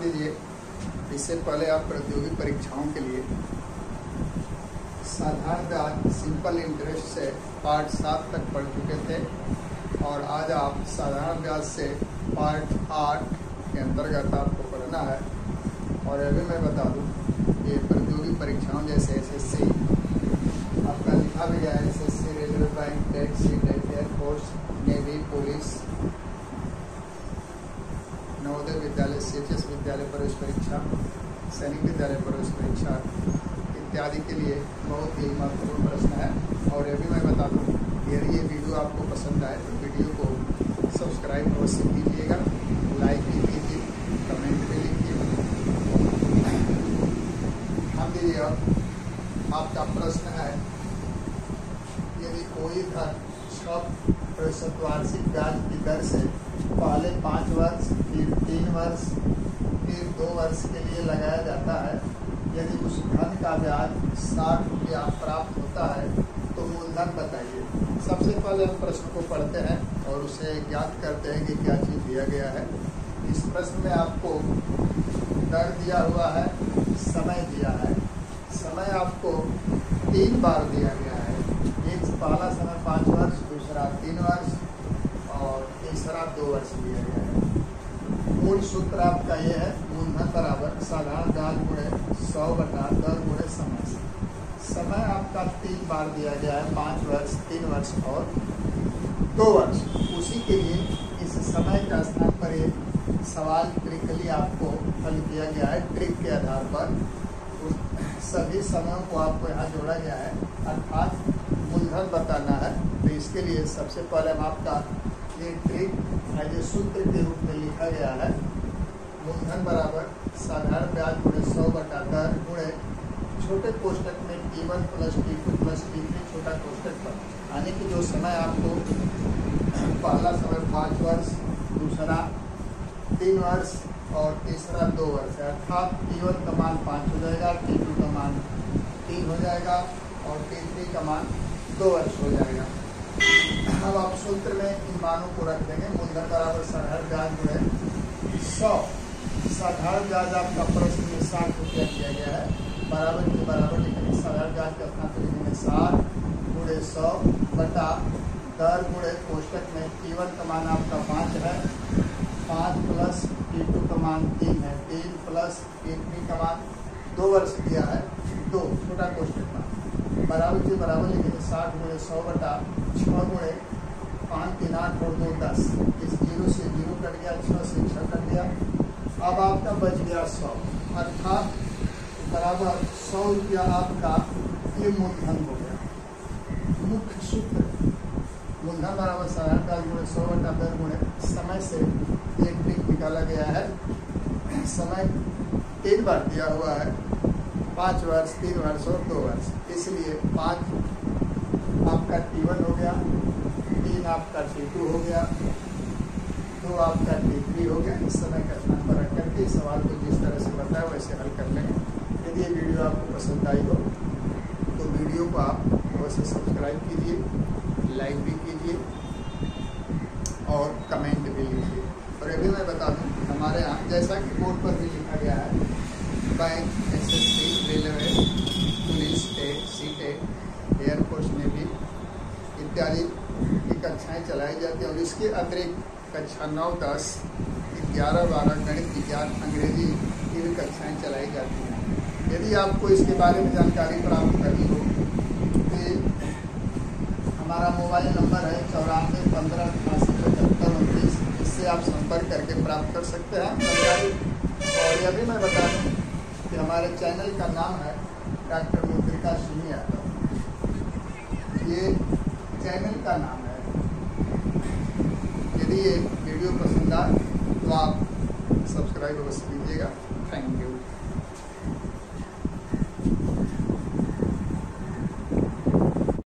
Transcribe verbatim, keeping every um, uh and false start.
लीजिए, इससे पहले आप प्रतियोगी परीक्षाओं के लिए साधारण ब्याज सिंपल इंटरेस्ट से पार्ट सात तक पढ़ चुके थे और आज आप साधारण ब्याज से पार्ट आठ के अंतर्गत आपको पढ़ना है। और अभी मैं बता दूं, ये प्रतियोगी परीक्षाओं जैसे एसएससी आपका लिखा भी गया है, SSC, railway bank, TET, CTET, air force, navy, police, Navodaya Vidyalaya, CHS विद्यालय प्रवेश परीक्षा, सैनिक विद्यालय प्रवेश परीक्षा इत्यादि के लिए बहुत ही महत्वपूर्ण प्रश्न है। और ये भी मैं बता दूं, यदि ये वीडियो आपको पसंद आए तो वीडियो को सब्सक्राइब अवश्य कीजिएगा, लाइक भी कीजिए, कमेंट भी लिखिए। ध्यान दीजिए, आपका प्रश्न है, यदि कोई धन छः प्रतिशत वार्षिक ब्याज की दर से पहले पाँच वर्ष, फिर तीन वर्ष, फिर दो वर्ष के लिए लगाया जाता है, यदि उस धन का ब्याज साठ रुपया प्राप्त होता है तो मूलधन बताइए। सबसे पहले हम प्रश्न को पढ़ते हैं और उसे ज्ञात करते हैं कि क्या चीज़ दिया गया है। इस प्रश्न में आपको दर दिया हुआ है, समय दिया है। समय आपको तीन बार दिया गया है, एक पहला समय पाँच वर्ष, दूसरा तीन वर्ष और तीसरा दो वर्ष दिया गया है। मूल सूत्र आपका ये है, मूलधन बराबर साधारण ब्याज गुणे सौ बटा दर गुणे समय। समय आपका तीन बार दिया गया है, पाँच वर्ष, तीन वर्ष और दो वर्ष। उसी के लिए इस समय का स्थान पर एक सवाल ट्रिकली आपको हल किया गया है। ट्रिक के आधार पर सभी समयों को आपको यहाँ जोड़ा गया है, अर्थात मूलधन बताना है। तो इसके लिए सबसे पहले हम आपका ये ट्रिक एज ए सूत्र के रूप में लिखा गया है, मूलधन बराबर साधारण ब्याज गुणे सौ बटा दर गुणे छोटे कोष्टक में T one plus T two plus T three छोटा कोष्टक पर, यानी कि जो समय आपको पहला समय पाँच वर्ष, दूसरा तीन वर्ष और तीसरा दो वर्ष है, अर्थात टी वन का मान पाँच हो जाएगा, टी टू का मान तीन हो जाएगा और टी थ्री का मान दो वर्ष हो जाएगा। अब आप सूत्र में इन मानों को रख देंगे। मूलधन बराबर साधारण ब्याज गुणे सौ, साधारण ब्याज आपका प्रश्न में साठ रुपया किया गया है, बराबर के बराबर लिखेंगे। साधारण ब्याज का स्थान पर लिखेंगे साठ गुणे सौ बटा दर गुणे कोष्टक में टी वन का मान आपका पाँच है, पाँच प्लस टी टू का मान तीन है, तीन प्लस टी थ्री का मान दो वर्ष दिया है, दो छोटा कोष्टक में बराबर के बराबर लिखेंगे। साठ गुणे सौ बटा छः गुणे पाँच तीन आठ और दो दस, इस जीरो से जीरो कट गया, छः से छः कट गया। अब आपका बच गया सौ, अर्थात बराबर सौ रुपया आपका ये मूलधन हो गया। मुख्य सूत्र मूलधन बराबर साधारण ब्याज गुणे सौ बटा दर गुणे समय से एक ट्रिक निकाला गया है। समय तीन बार दिया हुआ है, पाँच वर्ष, तीन वर्ष और दो वर्ष, इसलिए पाँच आपका टी वन हो गया, तीन आपका टी टू हो गया, दो आपका टी थ्री हो गया। इस समय का स्थान पर रख करके इस सवाल को जिस तरह से बताया वैसे हल कर लेंगे। यदि ये वीडियो आपको पसंद आई हो तो वीडियो को आप अवश्य सब्सक्राइब कीजिए, लाइक भी कीजिए और कमेंट भी लीजिए। और ये भी मैं बता दूं, हमारे यहाँ जैसा कि बोर्ड पर भी लिखा गया है, bank, SSC, railway, police, TET, CTET, air force, navy इत्यादि की कक्षाएं चलाई जाती हैं। और इसके अतिरिक्त कक्षा नौ, दस, ग्यारह, बारह गणित, विज्ञान, अंग्रेजी की भी कक्षाएं चलाई जाती हैं। यदि आपको इसके बारे में जानकारी प्राप्त करनी हो तो हमारा मोबाइल नंबर है चौरानवे पंद्रह अठासी पचहत्तर उनतीस, इससे आप संपर्क करके प्राप्त कर सकते हैं जानकारी। और यह भी मैं बता दूँ कि हमारे चैनल का नाम है डॉक्टर मुद्रिका सिंह यादव, ये चैनल का नाम है। यदि ये वीडियो पसंद आए तो आप सब्सक्राइब अवश्य कीजिएगा। Thank you.